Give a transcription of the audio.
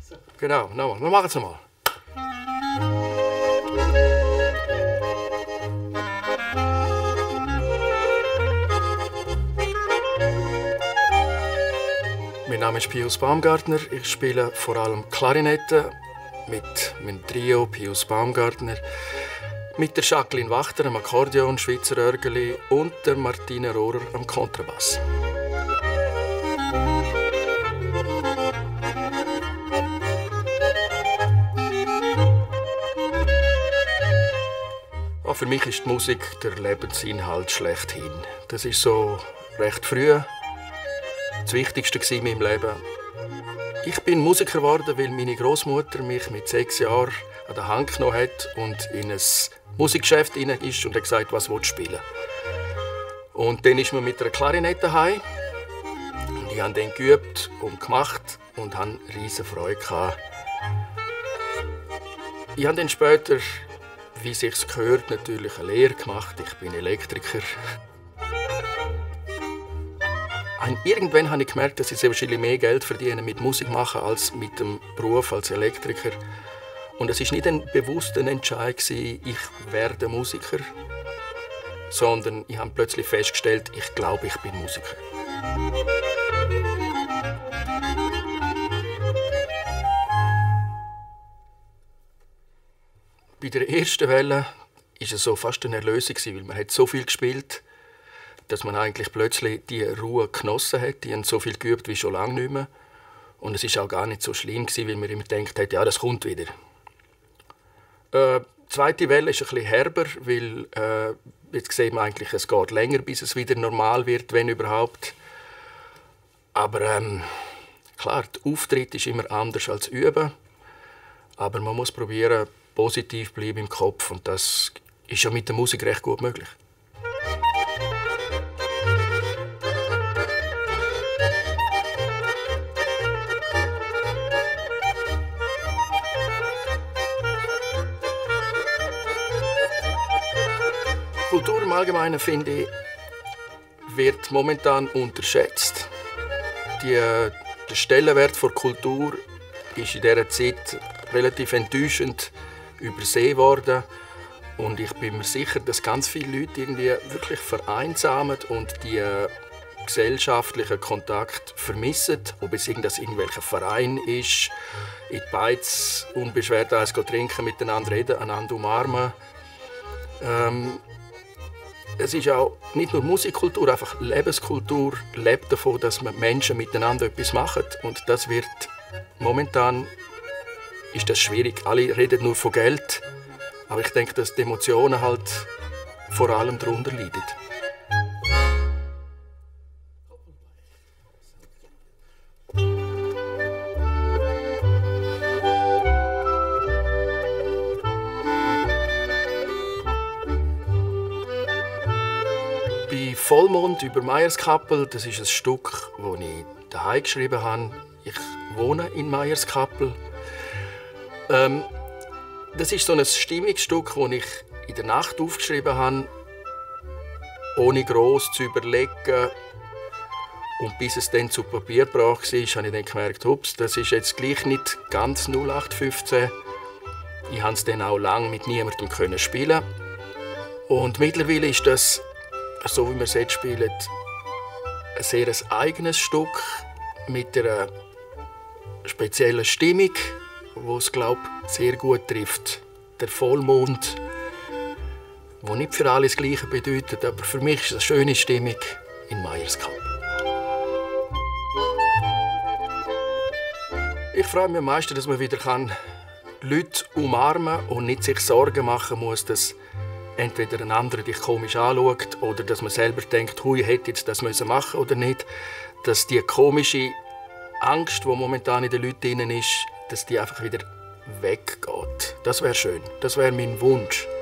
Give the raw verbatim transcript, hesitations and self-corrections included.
Genau, nochmal. Wir machen es nochmal. Mein Name ist Pius Baumgartner. Ich spiele vor allem Klarinette mit meinem Trio Pius Baumgartner, mit der Jacqueline Wachter am Akkordeon, Schweizer Örgeli und der Martine Rohrer am Kontrabass. Oh, für mich ist die Musik der Lebensinhalt schlechthin. Das ist so recht früh das Wichtigste in meinem Leben. Ich bin Musiker geworden, weil meine Großmutter mich mit sechs Jahren an der Hand genommen hat und in ein Musikgeschäft hinein ist und hat gesagt, was willst du spielen. Und dann ist man mit einer Klarinette heim. Und ich habe dann geübt und gemacht und hatte riesige Freude. Ich habe dann später, wie es sich gehört, natürlich eine Lehre gemacht. Ich bin Elektriker. Und irgendwann habe ich gemerkt, dass ich wahrscheinlich mehr Geld verdiene mit Musik machen als mit dem Beruf als Elektriker. Und es war nicht ein bewusster Entscheid, ich werde Musiker, sondern ich habe plötzlich festgestellt, ich glaube, ich bin Musiker. Bei der ersten Welle war es so fast eine Erlösung, weil man hat so viel gespielt, dass man eigentlich plötzlich die Ruhe genossen hat. Die haben so viel geübt wie schon lange nicht mehr. Und es war auch gar nicht so schlimm, weil man immer gedacht hat, ja, das kommt wieder. Äh, die zweite Welle ist ein bisschen herber, weil äh, jetzt sieht man eigentlich, es geht länger, bis es wieder normal wird, wenn überhaupt. Aber ähm, klar, der Auftritt ist immer anders als Üben. Aber man muss probieren, positiv bleiben im Kopf. Und das ist ja mit der Musik recht gut möglich. Kultur im Allgemeinen, finde ich, wird momentan unterschätzt. Die, der Stellenwert der Kultur ist in dieser Zeit relativ enttäuschend übersehen worden. Und ich bin mir sicher, dass ganz viele Leute irgendwie wirklich vereinsamen und die gesellschaftlichen Kontakte vermissen. Ob es irgendwelcher Verein ist, in die Beiz unbeschwert eins trinken, miteinander reden, einander umarmen. Ähm, Es ist auch nicht nur Musikkultur, einfach Lebenskultur lebt davon, dass man Menschen miteinander etwas machen. Und das wird momentan ist das schwierig. Alle reden nur von Geld, aber ich denke, dass die Emotionen halt vor allem darunter leiden. Vollmond über Meierskappel, das ist ein Stück, das ich daheim geschrieben habe. Ich wohne in Meierskappel. Ähm, das ist so ein Stimmungsstück, das ich in der Nacht aufgeschrieben habe, ohne gross zu überlegen. Und bis es dann zu Papier gebracht war, habe ich dann gemerkt, ups, das ist jetzt gleich nicht ganz null acht fünfzehn. Ich konnte es dann auch lange mit niemandem spielen. Und mittlerweile ist das, so wie wir es jetzt spielen, ein sehr eigenes Stück mit einer speziellen Stimmung, die es, glaube ich, sehr gut trifft. Der Vollmond, der nicht für alle das Gleiche bedeutet, aber für mich ist es eine schöne Stimmung in Meierskappel. Ich freue mich am meisten, dass man wieder Leute umarmen kann und nicht sich Sorgen machen muss, dass entweder ein anderer dich komisch anschaut oder dass man selber denkt, hui, hätte jetzt das machen müssen oder nicht. Dass die komische Angst, die momentan in den Leuten drin ist, dass die einfach wieder weggeht. Das wäre schön. Das wäre mein Wunsch.